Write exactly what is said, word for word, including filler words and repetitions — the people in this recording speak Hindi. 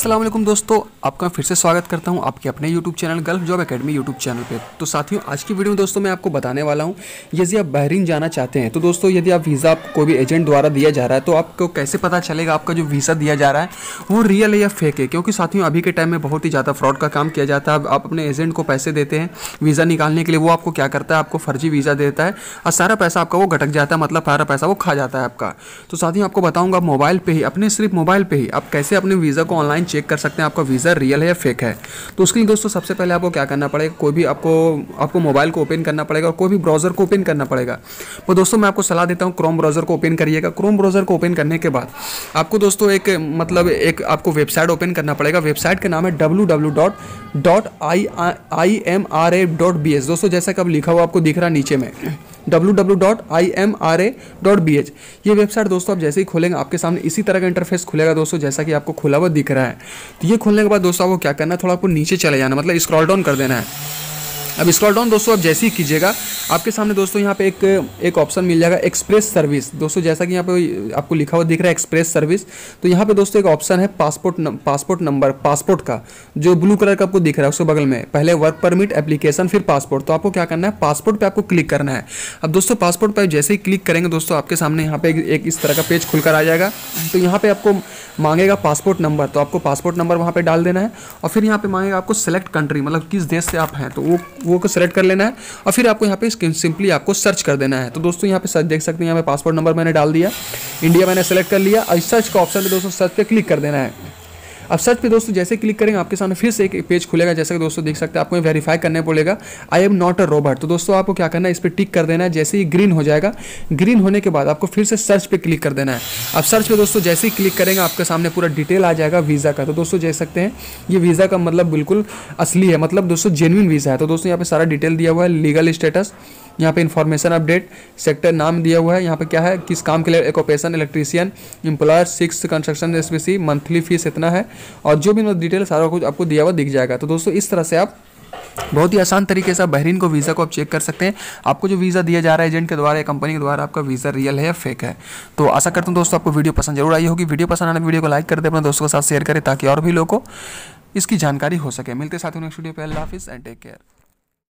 अस्सलाम वालेकुम दोस्तों, आपका फिर से स्वागत करता हूं आपके अपने YouTube channel Gulf Job Academy YouTube channel पे। तो साथियों, आज की वीडियो में दोस्तों मैं आपको बताने वाला हूं, यदि आप बहरीन जाना चाहते हैं तो दोस्तों यदि आप वीज़ा आपको कोई भी एजेंट द्वारा दिया जा रहा है तो आपको कैसे पता चलेगा आपका जो वीज़ा दिया जा रहा है वो रियल है या फेक है। क्योंकि साथियों अभी के टाइम में बहुत ही ज़्यादा फ्रॉड का काम किया जाता है। आप अपने एजेंट को पैसे देते हैं वीज़ा निकालने के लिए, वो आपको क्या करता है, आपको फर्जी वीज़ा देता है और सारा पैसा आपका वो घटक जाता है, मतलब सारा पैसा वो खा जाता है आपका। तो साथियों आपको बताऊँगा मोबाइल पर ही, अपने सिर्फ मोबाइल पर ही आप कैसे अपने वीज़ा को ऑनलाइन चेक कर सकते हैं आपका वीज़ा रियल है या फेक है। तो उसके लिए दोस्तों सबसे पहले आपको क्या करना पड़ेगा, कोई भी आपको आपको मोबाइल को ओपन करना पड़ेगा और कोई भी ब्राउज़र को ओपन करना पड़ेगा। तो दोस्तों मैं आपको सलाह देता हूँ क्रोम ब्राउज़र को ओपन करिएगा। क्रोम ब्राउज़र को ओपन करने के बाद आपको दोस्तों एक मतलब एक आपको वेबसाइट ओपन करना पड़ेगा। वेबसाइट का नाम है W W W dot I M R A dot B H. दोस्तों जैसा कि अब लिखा हुआ आपको दिख रहा है नीचे में W W W dot I M R A dot B H. ये वेबसाइट दोस्तों आप जैसे ही खोलेंगे आपके सामने इसी तरह का इंटरफेस खुलेगा दोस्तों, जैसा कि आपको खुला हुआ दिख रहा है। तो ये खोलने के बाद दोस्तों आपको क्या करना है, थोड़ा आपको नीचे चले जाना, मतलब स्क्रॉल डाउन कर देना है। अब स्क्रॉल डाउन दोस्तों आप जैसे ही कीजिएगा आपके सामने दोस्तों यहाँ पे एक एक ऑप्शन मिल जाएगा एक्सप्रेस सर्विस। दोस्तों जैसा कि यहाँ पे आपको लिखा हुआ दिख रहा है एक्सप्रेस सर्विस, तो यहाँ पे दोस्तों एक ऑप्शन है पासपोर्ट पासपोर्ट नंबर, पासपोर्ट का जो ब्लू कलर का आपको दिख रहा है उसके बगल में पहले वर्क परमिट एप्लीकेशन फिर पासपोर्ट। तो आपको क्या करना है, पासपोर्ट पर आपको क्लिक करना है। अब दोस्तों पासपोर्ट पर जैसे ही क्लिक करेंगे दोस्तों आपके सामने यहाँ पे एक इस तरह का पेज खुलकर आ जाएगा। तो यहाँ पे आपको मांगेगा पासपोर्ट नंबर, तो आपको पासपोर्ट नंबर वहाँ पे डाल देना है और फिर यहाँ पे मांगेगा आपको सेलेक्ट कंट्री, मतलब किस देश से आप हैं तो वो वो को सेलेक्ट कर लेना है और फिर आपको यहाँ पे सिंपली आपको सर्च कर देना है। तो दोस्तों यहाँ पे सर्च देख सकते हैं, यहाँ पे पासपोर्ट नंबर मैंने डाल दिया, इंडिया मैंने सेलेक्ट कर लिया और सर्च का ऑप्शन है दोस्तों, सर्च पे क्लिक कर देना है। अब सर्च पे दोस्तों जैसे क्लिक करेंगे आपके सामने फिर से एक पेज खुलेगा, जैसे कि दोस्तों देख सकते हैं आपको वेरीफाई करने पड़ेगा I am not a robot. तो दोस्तों आपको क्या करना है, इस पर टिक कर देना है। जैसे ही ग्रीन हो जाएगा, ग्रीन होने के बाद आपको फिर से सर्च पे क्लिक कर देना है। अब सर्च पे दोस्तों जैसे ही क्लिक करेंगे आपके सामने पूरा डिटेल आ जाएगा वीज़ा का। तो दोस्तों देख सकते हैं ये वीज़ा का मतलब बिल्कुल असली है, मतलब दोस्तों जेन्युइन वीज़ा है। तो दोस्तों यहाँ पे सारा डिटेल दिया हुआ है, लीगल स्टेटस, यहाँ पे इन्फॉर्मेशन अपडेट, सेक्टर नाम दिया हुआ है, यहाँ पे क्या है किस काम के लिए, occupation electrician, employer, six construction SPC, monthly fees इतना है और जो भी डिटेल सारा कुछ आपको दिया हुआ दिख जाएगा। तो दोस्तों इस तरह से आप बहुत ही आसान तरीके से बहरीन को वीज़ा को आप चेक कर सकते हैं आपको जो वीज़ा दिया जा रहा है एजेंट के द्वारा या कंपनी के द्वारा, आपका वीज़ा रियल है या फेक है। तो आशा करता हूँ दोस्तों आपको वीडियो पसंद जरूर आई होगी। वीडियो पसंद आने वीडियो को लाइक कर दे, अपने दोस्तों के साथ शेयर करें ताकि और भी लोगों को इसकी जानकारी हो सके। मिलते साथ ही नेक्स्ट वीडियो पे। अल्लाह हाफिज़ एंड टेक केयर।